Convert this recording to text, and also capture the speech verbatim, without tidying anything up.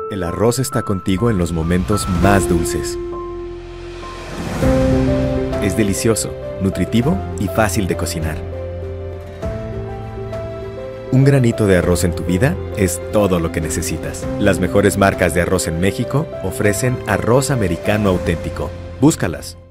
El arroz está contigo en los momentos más dulces. Es delicioso, nutritivo y fácil de cocinar. Un granito de arroz en tu vida es todo lo que necesitas. Las mejores marcas de arroz en México ofrecen arroz americano auténtico. Búscalas.